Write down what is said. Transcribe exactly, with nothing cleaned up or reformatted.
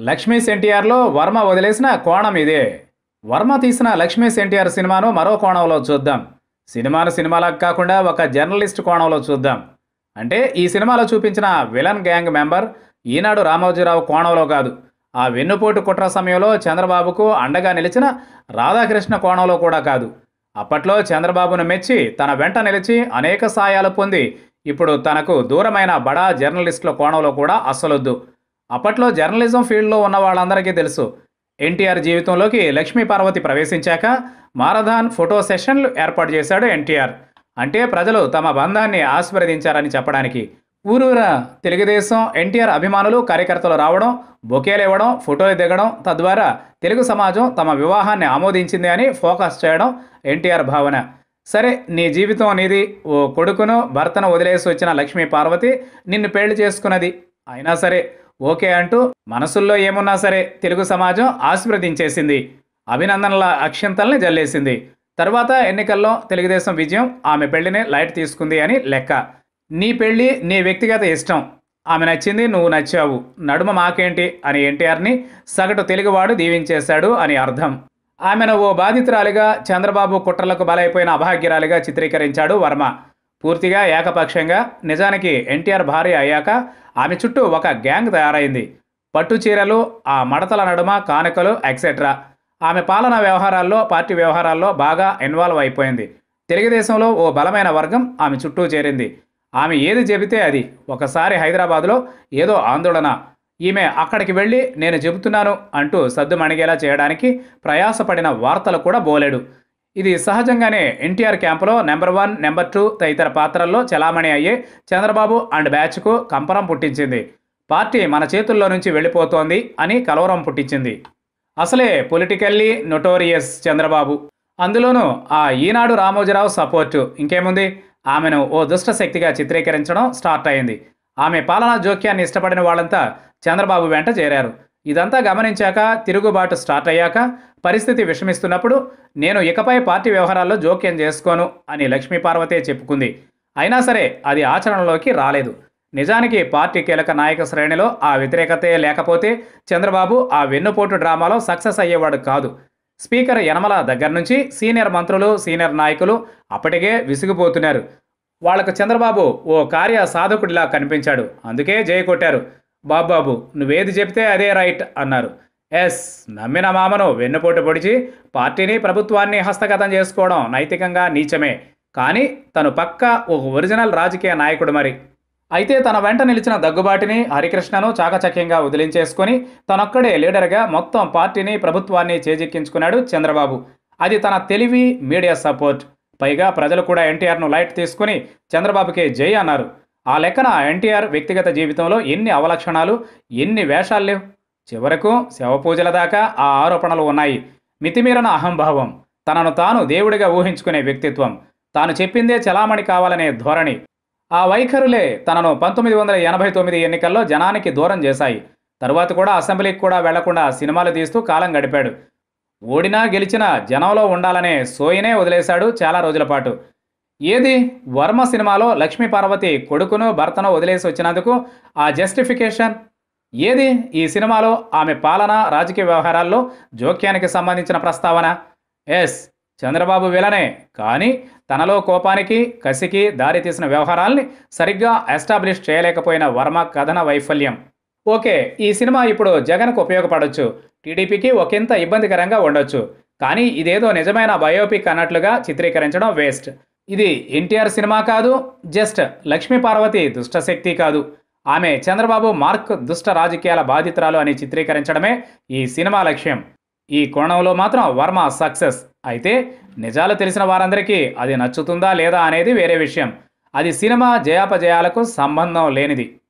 లక్ష్మీస్ ఎన్టీఆర్‌లో వర్మ వదిలేసిన కోణం ఇదే. వర్మ తీసిన లక్ష్మీస్ ఎన్టీఆర్ సినిమాను మరో కోణంలో చూద్దాం. సినిమాను సినిమాలాగా కాకుండా ఒక జర్నలిస్ట్ కోణంలో చూద్దాం. అంటే ఈ సినిమాలో చూపించిన villain gang member Eenadu Ramoji Rao కోణంలో కాదు. ఆ వెన్నుపోటు కుట్ర సమయంలో చంద్రబాబుకు అండగా నిలిచిన రాధాకృష్ణ కోణంలో కూడా కాదు. అప్పట్లో చంద్రబాబును మెచ్చి తన వెంట నిలిచి అనేక సాయాలు పొంది ఇప్పుడు తనకు దూరమైన బడా జర్నలిస్టుల కోణంలో కూడా అస్సలొద్దు. అప్పట్లో జర్నలిజం ఫీల్డ్లో ఉన్న వాళ్ళందరికీ తెలుసు. ఎన్టీఆర్ జీవితంలోకి లక్ష్మీ పార్వతి ప్రవేశించాక మారథాన్ ఫోటో సెషన్లు ఏర్పాటు చేశాడు ఎన్టీఆర్. అంటే ప్రజలు తమ బంధాన్ని ఆశీర్వదించారని చెప్పడానికి. ఊరూరా తెలుగుదేశం ఎన్టీఆర్ అభిమానులు కార్యకర్తలు రావడం, బొకేలు ఇవ్వడం, ఫోటోలు దిగడం, తద్వారా తెలుగు సమాజం తమ వివాహాన్ని ఆమోదించింది అని ఫోకస్ చేయడం ఎన్టీఆర్ భావన. సరే, నీ జీవితం నీది, ఓ కొడుకును భర్తను వదిలేసి వచ్చిన లక్ష్మీ పార్వతి నిన్ను పెళ్లి చేసుకున్నది. అయినా సరే ఓకే అంటూ మనసుల్లో ఏమున్నా సరే తెలుగు సమాజం ఆశీర్వదించేసింది. అభినందనల అక్షింతల్ని జల్లేసింది. తర్వాత ఎన్నికల్లో తెలుగుదేశం విజయం ఆమె పెళ్లిని లైట్ తీసుకుంది అని లెక్క. నీ పెళ్లి నీ వ్యక్తిగత ఇష్టం, ఆమె నచ్చింది, నువ్వు నచ్చావు, నడుమ మాకేంటి అని ఎన్టీఆర్ని సగటు తెలుగువాడు దీవించేశాడు అని అర్థం. ఆమెను ఓ బాధితురాలిగా, చంద్రబాబు కుట్రలకు బలైపోయిన అభాగ్యురాలిగా చిత్రీకరించాడు వర్మ. పూర్తిగా ఏకపక్షంగా. నిజానికి ఎన్టీఆర్ భార్య అయ్యాక ఆమె చుట్టూ ఒక గ్యాంగ్ తయారైంది. పట్టు చీరలు, ఆ మడతల నడుమ కానుకలు ఎక్సెట్రా. ఆమె పాలనా వ్యవహారాల్లో, పార్టీ వ్యవహారాల్లో బాగా ఇన్వాల్వ్ అయిపోయింది. తెలుగుదేశంలో ఓ బలమైన వర్గం ఆమె చుట్టూ చేరింది. ఆమె ఏది చెబితే అది. ఒకసారి హైదరాబాదులో ఏదో ఆందోళన. ఈమె అక్కడికి వెళ్ళి నేను చెబుతున్నాను అంటూ సద్దుమణిగేలా చేయడానికి ప్రయాసపడిన వార్తలు కూడా బోలెడు. ఇది సహజంగానే ఎన్టీఆర్ క్యాంపులో నెంబర్ వన్, నెంబర్ టూ తదితర పాత్రల్లో చలామణి అయ్యే చంద్రబాబు అండ్ బ్యాచ్కు కంపరం పుట్టించింది. పార్టీ మన చేతుల్లో నుంచి వెళ్ళిపోతోంది అని కలవరం పుట్టించింది. అసలే పొలిటికల్లీ నొటోరియస్ చంద్రబాబు. అందులోనూ ఆ ఈనాడు రామోజీరావు సపోర్టు. ఇంకేముంది, ఆమెను ఓ దుష్ట శక్తిగా చిత్రీకరించడం స్టార్ట్ అయింది. ఆమె పాలనా జోక్యాన్ని ఇష్టపడిన వాళ్ళంతా చంద్రబాబు వెంట చేరారు. ఇదంతా గమనించాక, తిరుగుబాటు స్టార్ట్ అయ్యాక, పరిస్థితి విషమిస్తున్నప్పుడు నేను ఇకపై పార్టీ వ్యవహారాల్లో జోక్యం చేసుకోను అని లక్ష్మీ పార్వతే చెప్పుకుంది. అయినా సరే అది ఆచరణలోకి రాలేదు. నిజానికి పార్టీ కీలక నాయక శ్రేణిలో ఆ వ్యతిరేకతే లేకపోతే చంద్రబాబు ఆ వెన్నుపోటు డ్రామాలో సక్సెస్ అయ్యేవాడు కాదు. స్పీకర్ యనమల దగ్గర నుంచి సీనియర్ మంత్రులు, సీనియర్ నాయకులు అప్పటికే విసిగిపోతున్నారు. వాళ్లకు చంద్రబాబు ఓ కార్య సాధకుడిలా కనిపించాడు. అందుకే జై కొట్టారు. బాబాబు నువ్వేది చెప్తే అదే రైట్ అన్నారు. ఎస్, నమ్మిన మామను వెన్నుపోటు పొడిచి పార్టీని, ప్రభుత్వాన్ని హస్తగతం చేసుకోవడం నైతికంగా నీచమే. కానీ తను పక్కా ఒక ఒరిజినల్ రాజకీయ నాయకుడు మరి. అయితే తన వెంట నిలిచిన దగ్గుబాటిని, హరికృష్ణను చాకచక్యంగా వదిలించేసుకొని తనొక్కడే లీడర్గా మొత్తం పార్టీని, ప్రభుత్వాన్ని చేజిక్కించుకున్నాడు చంద్రబాబు. అది తన తెలివి, మీడియా సపోర్ట్. పైగా ప్రజలు కూడా ఎన్టీఆర్ను లైట్ తీసుకుని చంద్రబాబుకే జై అన్నారు. ఆ లెక్కన ఎన్టీఆర్ వ్యక్తిగత జీవితంలో ఎన్ని అవలక్షణాలు, ఎన్ని వేషాలు లేవు. చివరకు శవపూజల దాకా ఆ ఆరోపణలు ఉన్నాయి. మితిమీరన అహంభావం, తనను తాను దేవుడిగా ఊహించుకునే వ్యక్తిత్వం, తాను చెప్పిందే చలామణి కావాలనే ధోరణి. ఆ వైఖరులే తనను పంతొమ్మిది వందల ఎనభై తొమ్మిది ఎన్నికల్లో జనానికి దూరం చేశాయి. తరువాత కూడా అసెంబ్లీకి కూడా వెళ్లకుండా సినిమాలు తీస్తూ కాలం గడిపాడు. ఓడినా గెలిచినా జనంలో ఉండాలనే సోయినే వదిలేశాడు చాలా రోజుల పాటు. ఏది, వర్మ సినిమాలో లక్ష్మీ పార్వతి కొడుకును, భర్తను వదిలేసి వచ్చినందుకు ఆ జస్టిఫికేషన్ ఏది? ఈ సినిమాలో ఆమె పాలన, రాజకీయ వ్యవహారాల్లో జోక్యానికి సంబంధించిన ప్రస్తావన. ఎస్, చంద్రబాబు విలనే, కానీ తనలో కోపానికి, కసికి దారితీసిన వ్యవహారాల్ని సరిగ్గా ఎస్టాబ్లిష్ చేయలేకపోయిన వర్మ కథన వైఫల్యం. ఓకే, ఈ సినిమా ఇప్పుడు జగన్కు ఉపయోగపడవచ్చు, టీడీపీకి ఒకంత ఇబ్బందికరంగా ఉండొచ్చు. కానీ ఇదేదో నిజమైన బయోపిక్ అన్నట్లుగా చిత్రీకరించడం వేస్ట్. ఇది ఎన్టీఆర్ సినిమా కాదు, జస్ట్ లక్ష్మీ పార్వతి దుష్టశక్తి కాదు, ఆమె చంద్రబాబు మార్క్ దుష్ట రాజకీయాల బాధితురాలు అని చిత్రీకరించడమే ఈ సినిమా లక్ష్యం. ఈ కోణంలో మాత్రం వర్మ సక్సెస్. అయితే నిజాలు తెలిసిన వారందరికీ అది నచ్చుతుందా లేదా అనేది వేరే విషయం. అది సినిమా జయాపజయాలకు సంబంధం లేనిది.